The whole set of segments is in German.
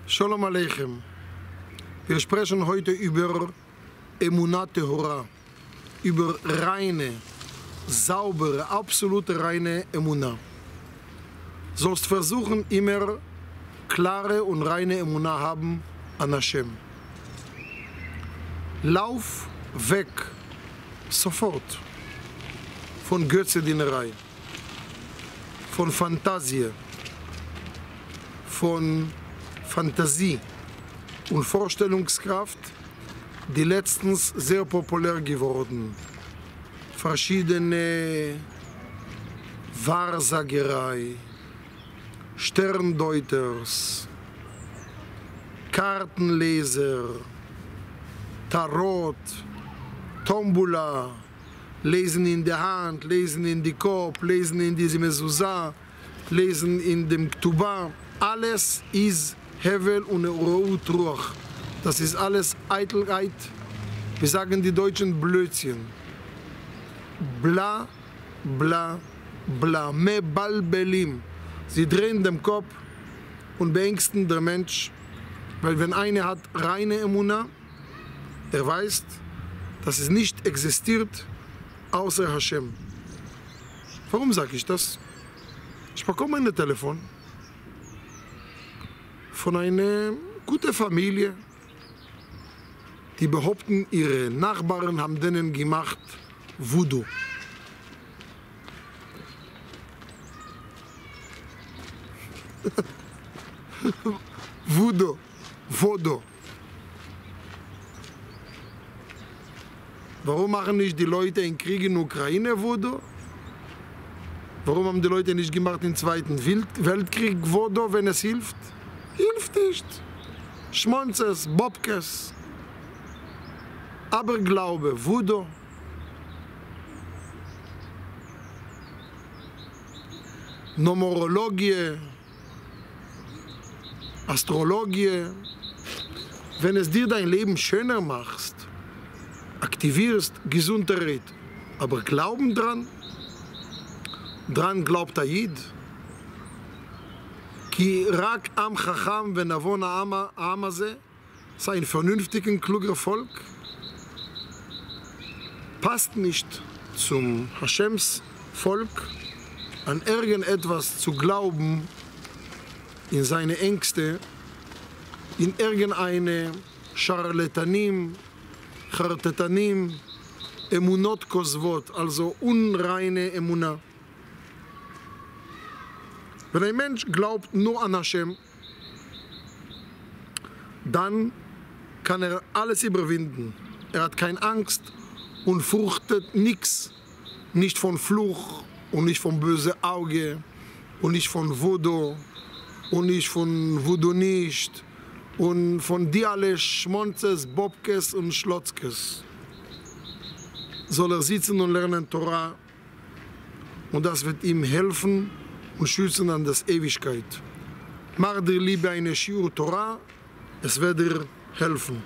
Shalom Aleichem. Wir sprechen heute über Emunah Tehora, über reine, saubere, absolute reine Emunah. Sollst versuchen, immer klare und reine Emunah haben an Hashem. Lauf weg, sofort, von Götzedienerei, von Fantasie, von Fantasie und Vorstellungskraft, die letztens sehr populär geworden. Verschiedene Wahrsagerei, Sterndeuters, Kartenleser, Tarot, Tombola, lesen in der Hand, lesen in die Kopf, lesen in diese Mezuzah, lesen in dem Ktubah. Alles ist Hevel und Reut Ruach. Das ist alles Eitelkeit. Wir sagen die Deutschen Blödsinn. Bla, bla, bla. Mebalbelim. Sie drehen den Kopf und beängsten den Mensch. Weil wenn einer hat reine Emunah, er weiß, dass es nicht existiert außer Hashem. Warum sage ich das? Ich bekomme ein Telefon von einer guten Familie, die behaupten, ihre Nachbarn haben denen gemacht Voodoo. Voodoo. Warum machen nicht die Leute in Krieg in Ukraine Voodoo? Warum haben die Leute nicht gemacht im Zweiten Weltkrieg Voodoo, wenn es hilft? Hilft nicht. Schmonzes, Bobkes, Aberglaube, Voodoo. Numerologie, Astrologie. Wenn es dir dein Leben schöner macht, aktivierst, Gesundheit, aber Glauben dran glaubt Aid. Ki rak am chacham venavon ha'am hazeh, sei ein vernünftiger, kluger Volk, passt nicht zum Hashems Volk, an irgendetwas zu glauben, in seine Ängste, in irgendeine Charlatanim, Chartetanim, Emunot Kozvot, also unreine Emunah. Wenn ein Mensch glaubt nur an Hashem, dann kann er alles überwinden. Er hat keine Angst und fürchtet nichts. Nicht von Fluch und nicht vom bösen Auge und nicht von Voodoo und nicht von Voodoo nicht und von die alle Schmonzes, Bobkes und Schlotzkes. Soll er sitzen und lernen Torah und das wird ihm helfen und schützen an das Ewigkeit. Mach dir lieber eine Shiur Torah, es wird dir helfen.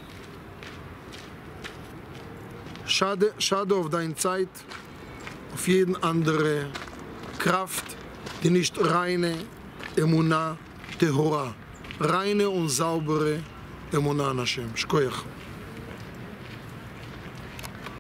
Schade auf deine Zeit, auf jeden andere Kraft, die nicht reine Emunah Tehora, reine und saubere Emunah an Hashem. Shkoyach.